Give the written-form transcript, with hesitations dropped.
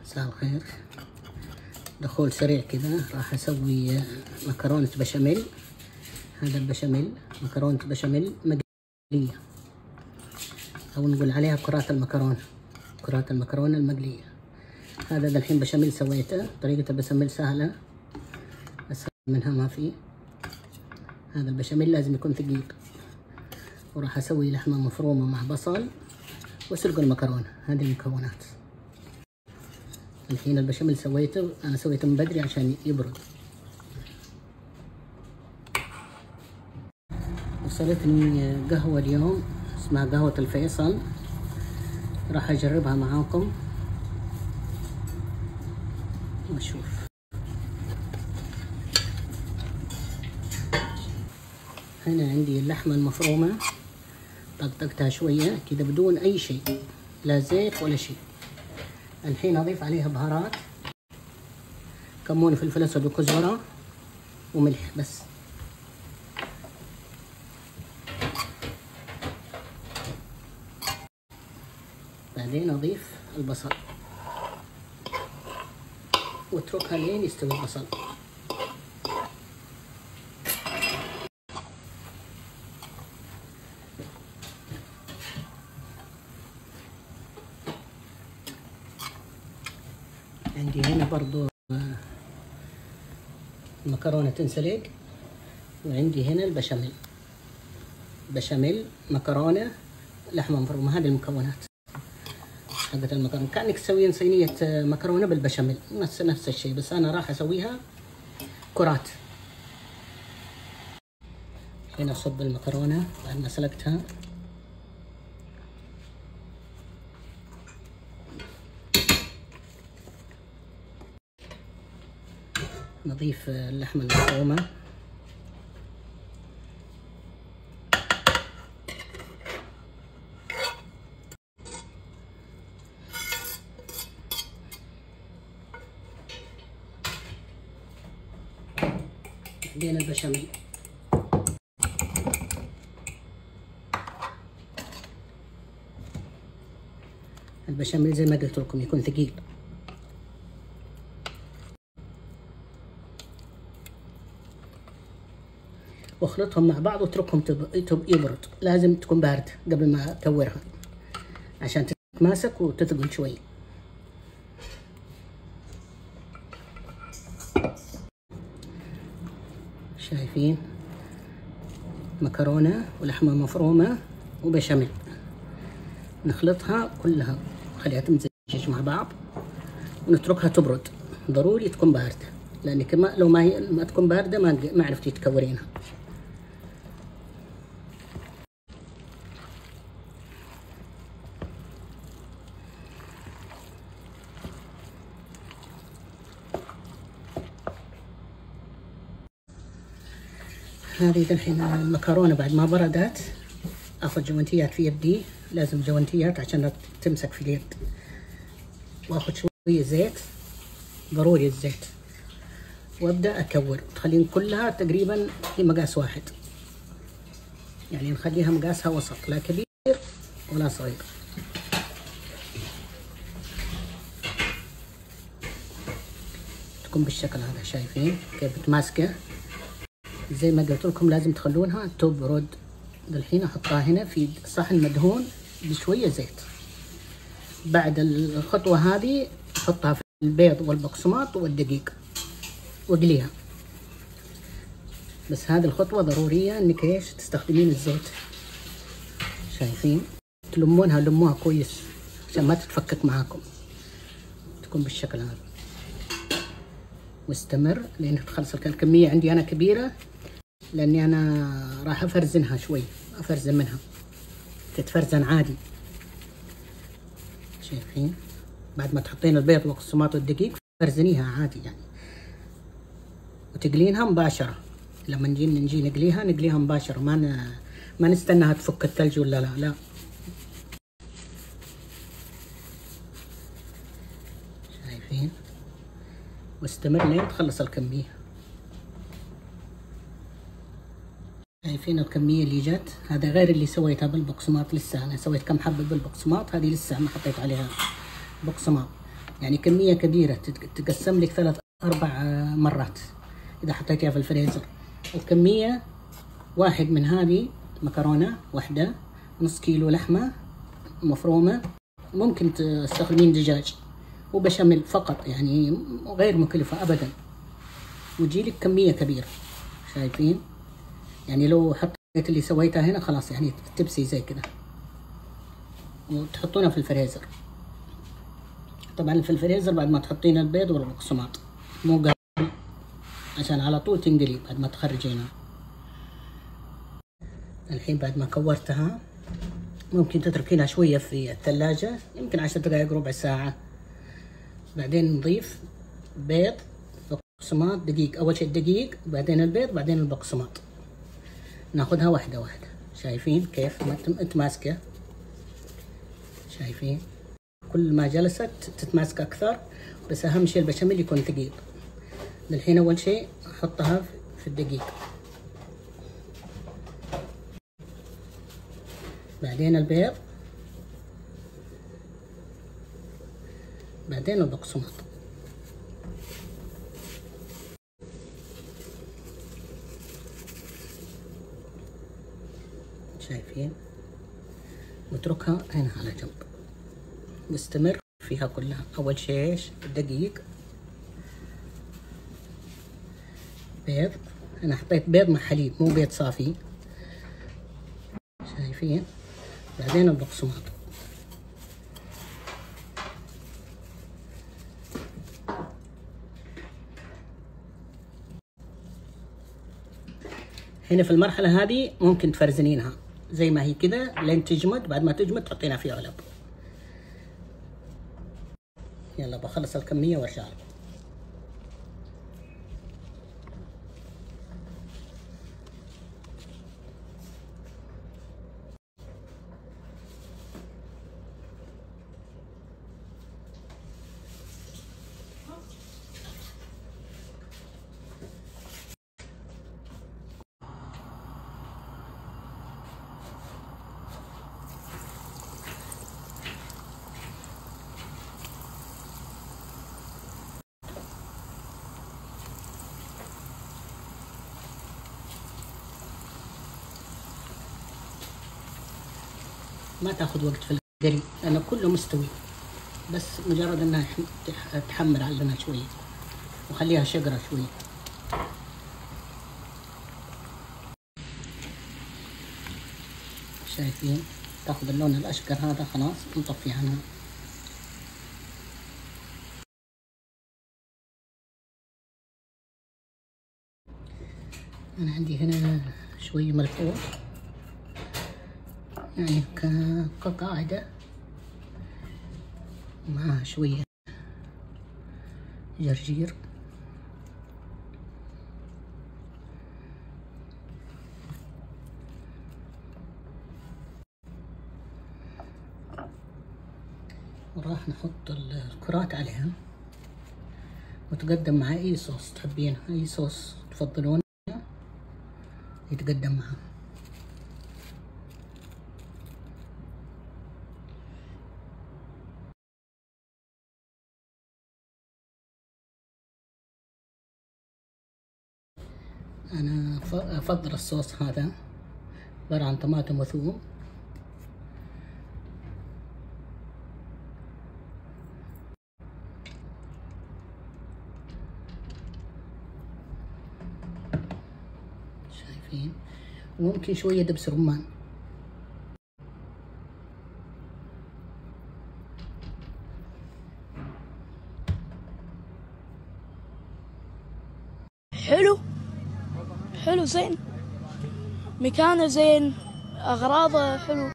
مساء الخير. دخول سريع كذا، راح اسوي مكرونة بشاميل. هذا البشاميل مكرونة بشاميل مقلية، او نقول عليها كرات المكرونة، كرات المكرونة المقلية. هذا الحين بشاميل سويته، طريقة البشاميل سهلة، اسهل منها ما في. هذا البشاميل لازم يكون ثقيل. وراح اسوي لحمة مفرومة مع بصل واسلق المكرونة. هذه المكونات. الحين البشاميل سويته، انا سويته من بدري عشان يبرد. وصلتني قهوة اليوم اسمها قهوة الفيصل، راح اجربها معاكم واشوف. هنا عندي اللحمة المفرومة، طقطقتها شوية كذا بدون اي شيء، لا زيت ولا شيء. الحين اضيف عليها بهارات، كمون وفلفل اسود وكزبرة وملح بس. بعدين اضيف البصل واتركها لين يستوي البصل. عندي هنا برضو المكرونة تنسلق، وعندي هنا البشاميل، بشاميل مكرونة لحمة مفرومة. هذه المكونات حقت المكرونة، كأنك تسوين صينية مكرونة بالبشاميل، نفس الشيء، بس أنا راح أسويها كرات. هنا أصب المكرونة بعد ما سلقتها. نضيف اللحمة المفرومة، بعدين البشاميل. البشاميل زي ما قلت لكم يكون ثقيل. واخلطهم مع بعض واتركهم يبرد. لازم تكون باردة قبل ما اكورها عشان تتماسك وتثقل شوي. شايفين مكرونة ولحمة مفرومة وبشاميل، نخلطها كلها، خليها تمزج مع بعض ونتركها تبرد. ضروري تكون باردة، لأنك لو ما تكون باردة ما عرفتي تكورينها. هذه الحين المكرونة بعد ما بردت، اخذ جوانتيات في يدي، لازم جوانتيات عشان تمسك في اليد. واخذ شوية زيت، ضروري الزيت، وابدأ اكور. تخلين كلها تقريبا في مقاس واحد، يعني نخليها مقاسها وسط، لا كبير ولا صغير. تكون بالشكل هذا. شايفين كيف بتماسكه؟ زي ما قلت لكم لازم تخلونها تبرد. الحين احطها هنا في صحن مدهون بشوية زيت. بعد الخطوة هذه احطها في البيض والبقسماط والدقيق واقليها. بس هذه الخطوة ضرورية انك ايش تستخدمين الزيت. شايفين؟ تلمونها، لموها كويس عشان ما تتفكك معاكم، تكون بالشكل هذا. واستمر لين تخلص. الكمية عندي انا كبيرة لاني انا راح افرزنها شوي، افرزن منها، تتفرزن عادي. شايفين؟ بعد ما تحطين البيض والبقسماط والدقيق فرزنيها عادي يعني، وتقلينها مباشرة. لما نجي نقليها مباشرة، ما نستناها تفك الثلج ولا لا. شايفين؟ واستمر لين تخلص الكمية. شايفين الكمية اللي جت؟ هذا غير اللي سويتها بالبقسماط. لسه انا سويت كم حبة بالبقسماط، هذه لسه ما حطيت عليها بقسماط. يعني كمية كبيرة تقسم لك 3-4 مرات إذا حطيتيها في الفريزر. وكمية واحد من هذه مكرونة واحدة، نص كيلو لحمة مفرومة، ممكن تستخدمين دجاج وبشاميل فقط، يعني غير مكلفة أبدا، وتجيلك كمية كبيرة. شايفين؟ يعني لو حطيت اللي سويتها هنا خلاص، يعني تبسي زي كده وتحطونها في الفريزر. طبعا في الفريزر بعد ما تحطين البيض والبقسماط، مو قبل، عشان على طول تنقلي بعد ما تخرجينها. الحين بعد ما كورتها ممكن تتركينها شوية في الثلاجة، يمكن 10 دقائق ربع ساعة. بعدين نضيف بيض، بقسماط، دقيق. أول شيء الدقيق، بعدين البيض، بعدين البقسماط. ناخدها واحدة واحدة. شايفين كيف متماسكة؟ شايفين؟ كل ما جلست تتماسك أكثر، بس أهم شيء البشاميل يكون ثقيل. الحين أول شيء أحطها في الدقيق، بعدين البيض، بعدين البقسماط. شايفين؟ نتركها هنا على جنب، نستمر فيها كلها. أول شيء إيش؟ الدقيق، بيض. أنا حطيت بيض مع حليب، مو بيض صافي. شايفين؟ بعدين البقسماط. هنا في المرحلة هذه ممكن تفرزنينها زي ما هي كده لين تجمد. بعد ما تجمد تحطينها في علب. يلا بخلص الكمية وارجع لكم. ما تاخذ وقت في القلي لأنه كله مستوي، بس مجرد انها تحمر علينا شوية وخليها شقرة شوية. شايفين؟ تاخذ اللون الأشقر هذا، خلاص نطفي عنها. أنا عندي هنا شوية ملفوف، يعني كقاعدة، معها شوية جرجير، وراح نحط الكرات عليها، وتقدم مع أي صوص تحبينه، أي صوص تفضلونه يتقدم معه. أنا أفضل الصوص هذا، عبارة عن طماطم وثوم، شايفين؟ وممكن شوية دبس رمان. حلو حلو زين، مكانه زين، أغراضه حلو.